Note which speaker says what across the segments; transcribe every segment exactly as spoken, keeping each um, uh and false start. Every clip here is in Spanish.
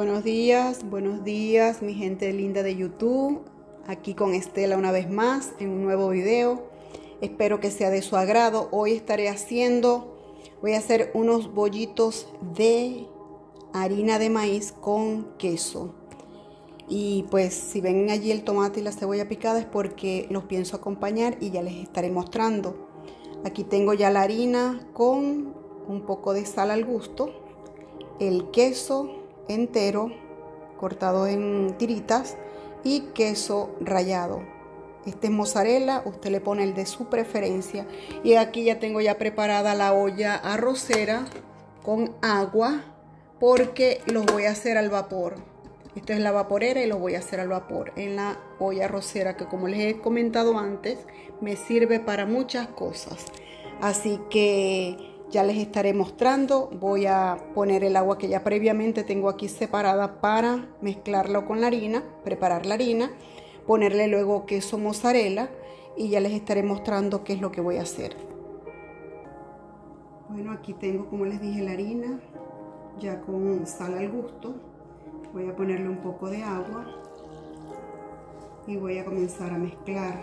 Speaker 1: Buenos días, buenos días mi gente linda de YouTube, aquí con Estela una vez más en un nuevo video. Espero que sea de su agrado. Hoy estaré haciendo, voy a hacer unos bollitos de harina de maíz con queso. Y pues si ven allí el tomate y la cebolla picada es porque los pienso acompañar y ya les estaré mostrando. Aquí tengo ya la harina con un poco de sal al gusto, el queso entero cortado en tiritas y queso rallado. Este es mozzarella, usted le pone el de su preferencia. Y aquí ya tengo ya preparada la olla arrocera con agua porque los voy a hacer al vapor. Esta es la vaporera y los voy a hacer al vapor en la olla arrocera, que como les he comentado antes me sirve para muchas cosas. Así que ya les estaré mostrando. Voy a poner el agua que ya previamente tengo aquí separada para mezclarlo con la harina, preparar la harina, ponerle luego queso mozzarella y ya les estaré mostrando qué es lo que voy a hacer. Bueno, aquí tengo, como les dije, la harina ya con sal al gusto. Voy a ponerle un poco de agua y voy a comenzar a mezclar.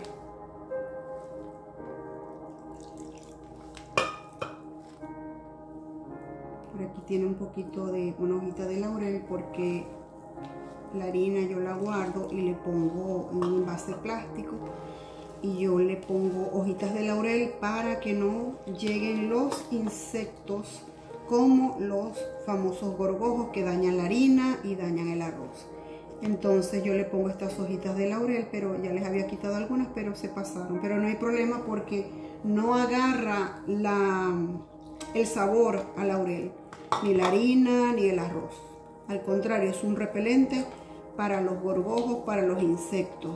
Speaker 1: Por aquí tiene un poquito de una hojita de laurel porque la harina yo la guardo y le pongo en un envase plástico y yo le pongo hojitas de laurel para que no lleguen los insectos como los famosos gorgojos que dañan la harina y dañan el arroz. Entonces yo le pongo estas hojitas de laurel, pero ya les había quitado algunas, pero se pasaron. Pero no hay problema porque no agarra la, el sabor a laurel, ni la harina ni el arroz. Al contrario, es un repelente para los gorgojos, para los insectos.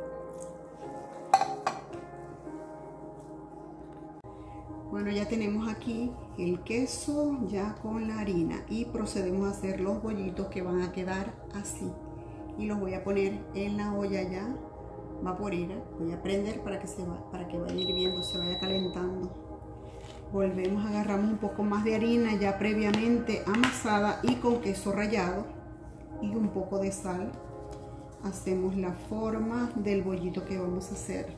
Speaker 1: Bueno, ya tenemos aquí el queso ya con la harina y procedemos a hacer los bollitos que van a quedar así. Y los voy a poner en la olla ya vaporera. Voy a prender para que, se va, para que vaya hirviendo, se vaya calentando. Volvemos, agarramos un poco más de harina ya previamente amasada y con queso rallado y un poco de sal. Hacemos la forma del bollito que vamos a hacer.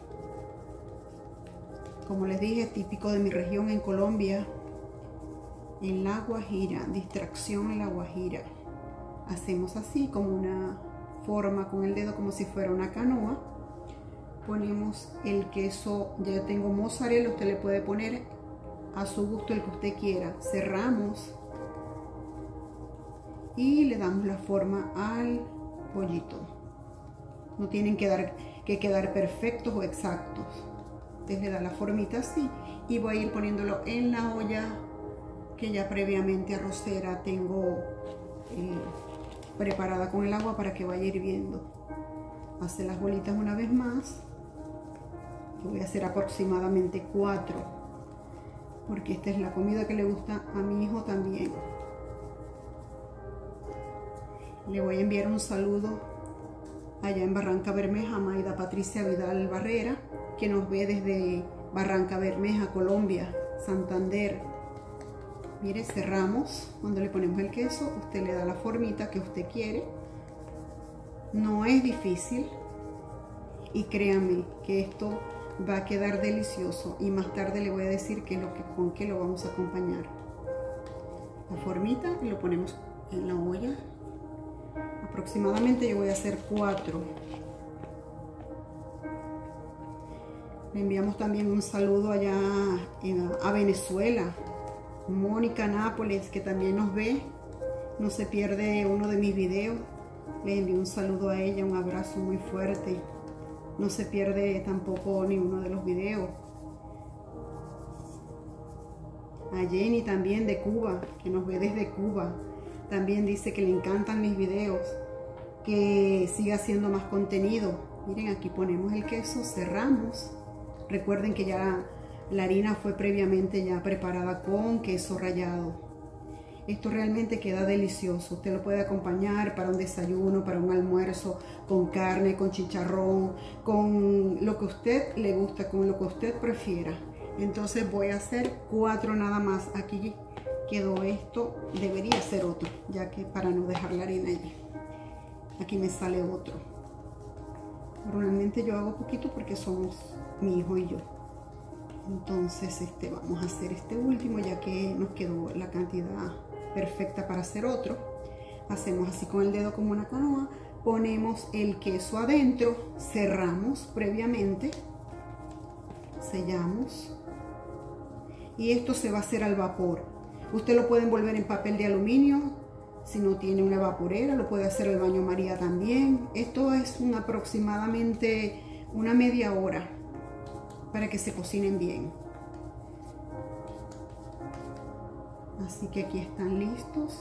Speaker 1: Como les dije, típico de mi región en Colombia, en La Guajira, distracción en La Guajira. Hacemos así como una forma con el dedo como si fuera una canoa. Ponemos el queso, ya tengo mozzarella, usted le puede poner a su gusto el que usted quiera. Cerramos y le damos la forma al bollito. No tienen que, dar, que quedar perfectos o exactos. Usted le da la formita así y voy a ir poniéndolo en la olla que ya previamente arrocera tengo eh, preparada con el agua para que vaya hirviendo. Hace las bolitas una vez más. Yo voy a hacer aproximadamente cuatro porque esta es la comida que le gusta a mi hijo también. Le voy a enviar un saludo allá en Barranca Bermeja a Maida Patricia Vidal Barrera, que nos ve desde Barranca Bermeja, Colombia, Santander. Mire, cerramos. Cuando le ponemos el queso, usted le da la formita que usted quiere. No es difícil y créanme que esto va a quedar delicioso y más tarde le voy a decir qué es lo que, con qué lo vamos a acompañar. La formita y lo ponemos en la olla. Aproximadamente yo voy a hacer cuatro. Le enviamos también un saludo allá en, a Venezuela. Mónica Nápoles, que también nos ve. No se pierde uno de mis videos. Le envío un saludo a ella, un abrazo muy fuerte. No se pierde tampoco ni uno de los videos. A Jenny también de Cuba, que nos ve desde Cuba. También dice que le encantan mis videos, que siga haciendo más contenido. Miren, aquí ponemos el queso, cerramos. Recuerden que ya la harina fue previamente ya preparada con queso rallado. Esto realmente queda delicioso. Usted lo puede acompañar para un desayuno, para un almuerzo, con carne, con chicharrón, con lo que a usted le gusta, con lo que usted prefiera. Entonces voy a hacer cuatro nada más. Aquí quedó esto, debería ser otro, ya que para no dejar la harina allí. Aquí me sale otro. Normalmente yo hago poquito porque somos mi hijo y yo. Entonces este, vamos a hacer este último, ya que nos quedó la cantidad perfecta para hacer otro. Hacemos así con el dedo como una canoa, ponemos el queso adentro, cerramos previamente, sellamos y esto se va a hacer al vapor. Usted lo puede envolver en papel de aluminio, si no tiene una vaporera, lo puede hacer al baño María también. Esto es un, aproximadamente una media hora para que se cocinen bien. Así que aquí están listos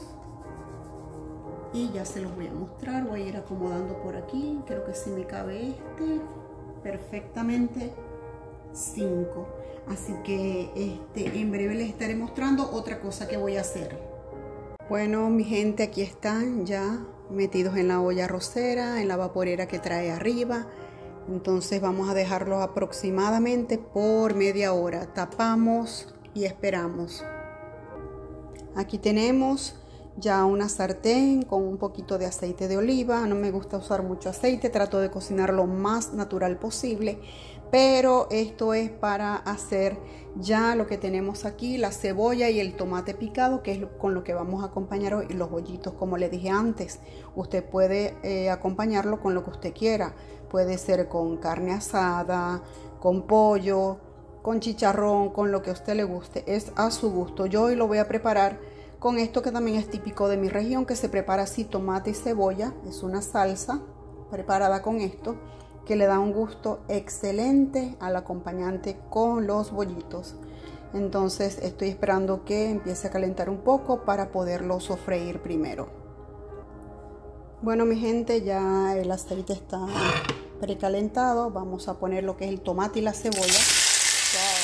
Speaker 1: y ya se los voy a mostrar. Voy a ir acomodando por aquí, creo que sí me cabe este perfectamente, cinco. Así que este, en breve les estaré mostrando otra cosa que voy a hacer. Bueno, mi gente, aquí están ya metidos en la olla arrocera, en la vaporera que trae arriba. Entonces vamos a dejarlos aproximadamente por media hora. Tapamos y esperamos. Aquí tenemos ya una sartén con un poquito de aceite de oliva. No me gusta usar mucho aceite, trato de cocinar lo más natural posible. Pero esto es para hacer ya lo que tenemos aquí, la cebolla y el tomate picado, que es con lo que vamos a acompañar hoy los bollitos, como les dije antes. Usted puede eh, acompañarlo con lo que usted quiera. Puede ser con carne asada, con pollo, con chicharrón, con lo que a usted le guste. Es a su gusto. Yo hoy lo voy a preparar con esto que también es típico de mi región, que se prepara así, tomate y cebolla. Es una salsa preparada con esto, que le da un gusto excelente al acompañante con los bollitos. Entonces estoy esperando que empiece a calentar un poco para poderlo sofreír primero. Bueno, mi gente, ya el aceite está precalentado. Vamos a poner lo que es el tomate y la cebolla. Wow.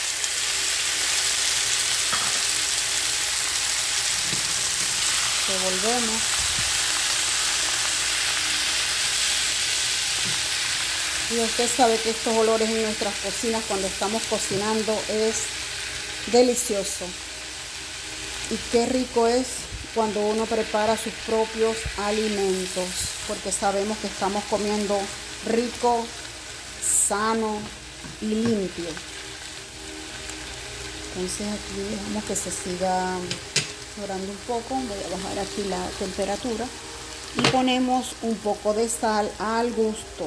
Speaker 1: Revolvemos. Y usted sabe que estos olores en nuestras cocinas cuando estamos cocinando es delicioso. Y qué rico es cuando uno prepara sus propios alimentos, porque sabemos que estamos comiendo rico, sano y limpio. Entonces aquí dejamos que se siga dorando un poco. Voy a bajar aquí la temperatura y ponemos un poco de sal al gusto.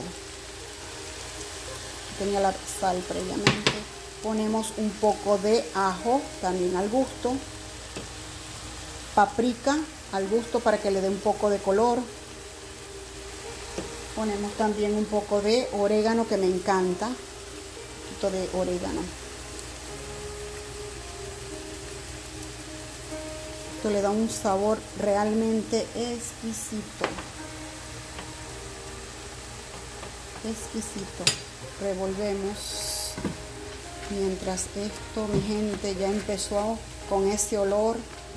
Speaker 1: Tenía la sal previamente. Ponemos un poco de ajo también al gusto, paprika al gusto para que le dé un poco de color. Ponemos también un poco de orégano, que me encanta, un poquito de orégano. Esto le da un sabor realmente exquisito, exquisito. Revolvemos mientras esto, mi gente, ya empezó con ese olor.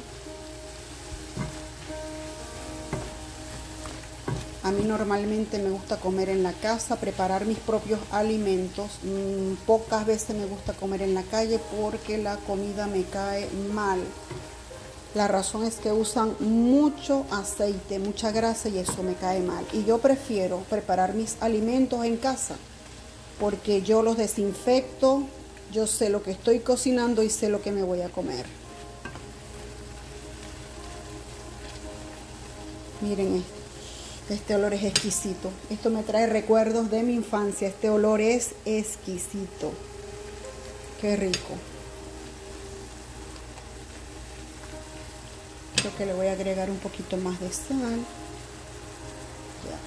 Speaker 1: A mí normalmente me gusta comer en la casa, preparar mis propios alimentos. Mm, pocas veces me gusta comer en la calle porque la comida me cae mal. La razón es que usan mucho aceite, mucha grasa, y eso me cae mal. Y yo prefiero preparar mis alimentos en casa porque yo los desinfecto, yo sé lo que estoy cocinando y sé lo que me voy a comer. Miren esto. Este olor es exquisito. Esto me trae recuerdos de mi infancia. Este olor es exquisito. Qué rico. Creo que le voy a agregar un poquito más de sal. Ya,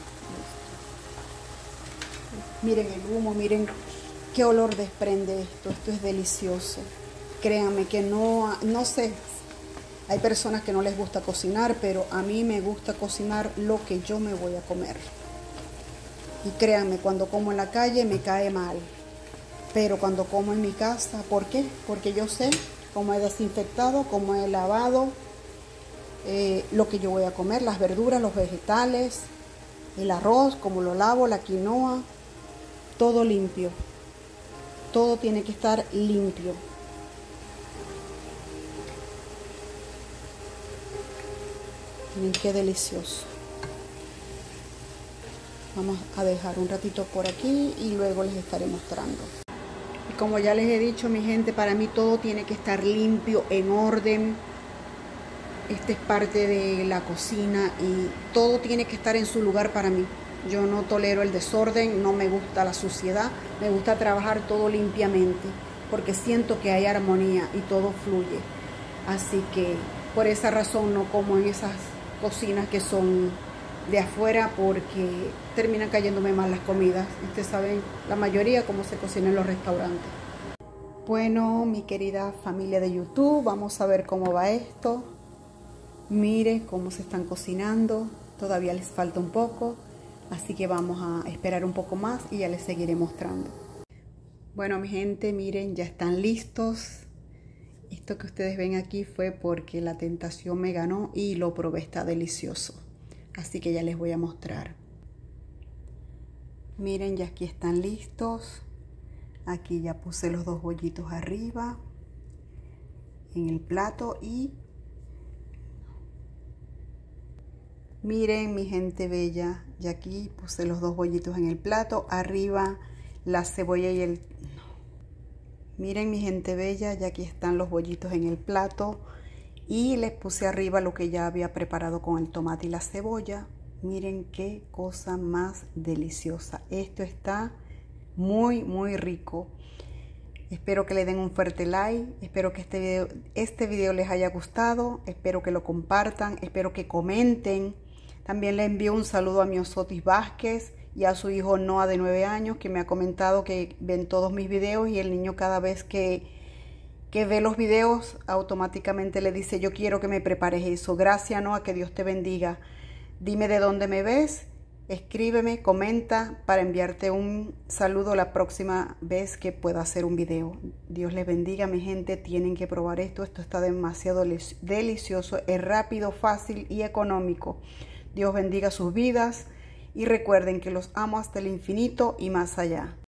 Speaker 1: listo. Miren el humo, miren qué olor desprende esto. Esto es delicioso. Créanme que no, no sé. Hay personas que no les gusta cocinar, pero a mí me gusta cocinar lo que yo me voy a comer. Y créanme, cuando como en la calle me cae mal. Pero cuando como en mi casa, ¿por qué? Porque yo sé cómo he desinfectado, cómo he lavado eh, lo que yo voy a comer, las verduras, los vegetales, el arroz, cómo lo lavo, la quinoa, todo limpio. Todo tiene que estar limpio. Miren qué delicioso. Vamos a dejar un ratito por aquí y luego les estaré mostrando. Y como ya les he dicho, mi gente, para mí todo tiene que estar limpio, en orden. Esta es parte de la cocina y todo tiene que estar en su lugar para mí. Yo no tolero el desorden, no me gusta la suciedad, me gusta trabajar todo limpiamente porque siento que hay armonía y todo fluye. Así que por esa razón no como en esas cocinas que son de afuera porque terminan cayéndome mal las comidas. Ustedes saben la mayoría cómo se cocina en los restaurantes. Bueno, mi querida familia de YouTube, vamos a ver cómo va esto. Mire cómo se están cocinando, todavía les falta un poco, así que vamos a esperar un poco más y ya les seguiré mostrando. Bueno, mi gente, miren, ya están listos. Esto que ustedes ven aquí fue porque la tentación me ganó y lo probé, está delicioso. Así que ya les voy a mostrar. Miren, ya aquí están listos. Aquí ya puse los dos bollitos arriba en el plato y miren, mi gente bella, ya aquí puse los dos bollitos en el plato, arriba la cebolla y el... Miren, mi gente bella, ya aquí están los bollitos en el plato y les puse arriba lo que ya había preparado con el tomate y la cebolla. Miren qué cosa más deliciosa. Esto está muy, muy rico. Espero que le den un fuerte like, espero que este video, este video les haya gustado, espero que lo compartan, espero que comenten. También le envío un saludo a mi Osotis Vázquez y a su hijo Noah de nueve años, que me ha comentado que ven todos mis videos y el niño cada vez que, que ve los videos automáticamente le dice: yo quiero que me prepares eso. Gracias, Noah, que Dios te bendiga. Dime de dónde me ves, escríbeme, comenta para enviarte un saludo la próxima vez que pueda hacer un video. Dios les bendiga, mi gente, tienen que probar esto. Esto está demasiado delicioso, es rápido, fácil y económico. Dios bendiga sus vidas y recuerden que los amo hasta el infinito y más allá.